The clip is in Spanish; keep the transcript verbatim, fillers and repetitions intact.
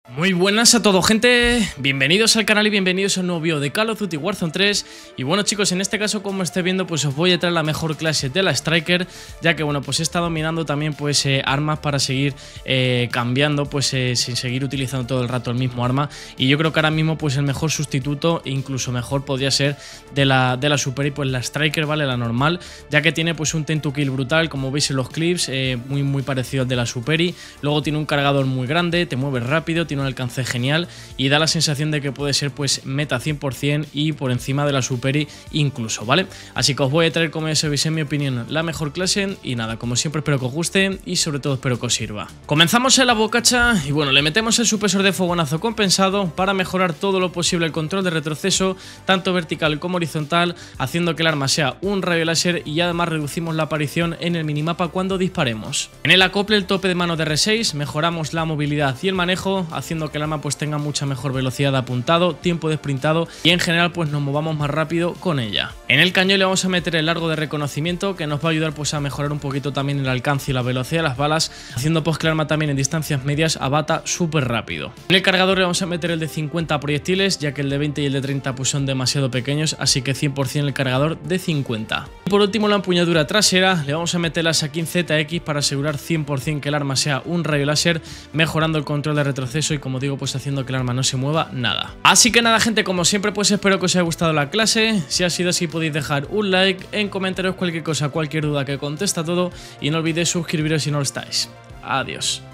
Muy buenas a todos, gente, bienvenidos al canal y bienvenidos a un nuevo vídeo de Call of Duty Warzone tres. Y bueno, chicos, en este caso, como esté viendo, pues os voy a traer la mejor clase de la Striker, ya que bueno, pues he estado mirando también pues eh, armas para seguir eh, cambiando, pues eh, sin seguir utilizando todo el rato el mismo arma. Y yo creo que ahora mismo pues el mejor sustituto, incluso mejor, podría ser de la, de la Super, y pues la Striker, vale, la normal, ya que tiene pues un time to kill brutal, como veis en los clips, eh, muy muy parecido al de la Superi. Luego tiene un cargador muy grande, te mueves rápido, tiene un alcance genial y da la sensación de que puede ser pues meta cien por cien y por encima de la Superi incluso, ¿vale? Así que os voy a traer, como ya sabéis, en mi opinión, la mejor clase. Y nada, como siempre, espero que os guste y sobre todo espero que os sirva. Comenzamos en la bocacha y bueno, le metemos el supresor de fogonazo compensado para mejorar todo lo posible el control de retroceso, tanto vertical como horizontal, haciendo que el arma sea un rayo láser, y además reducimos la aparición en el minimapa cuando disparemos. En el acople, el tope de mano de R seis, mejoramos la movilidad y el manejo, haciendo que el arma pues tenga mucha mejor velocidad de apuntado, tiempo de sprintado y en general pues nos movamos más rápido con ella. En el cañón le vamos a meter el largo de reconocimiento, que nos va a ayudar pues a mejorar un poquito también el alcance y la velocidad de las balas, haciendo pues que el arma también en distancias medias abata súper rápido. En el cargador le vamos a meter el de cincuenta proyectiles, ya que el de veinte y el de treinta pues son demasiado pequeños, así que cien por cien el cargador de cincuenta. Y por último, la empuñadura trasera, le vamos a meter la Sakin Z X para asegurar cien por cien que el arma sea un rayo láser, mejorando el control de retroceso y, como digo, pues haciendo que el arma no se mueva nada. Así que nada, gente, como siempre pues espero que os haya gustado la clase. Si ha sido así, podéis dejar un like, en comentarios cualquier cosa, cualquier duda, que contesta todo, y no olvidéis suscribiros si no lo estáis. Adiós.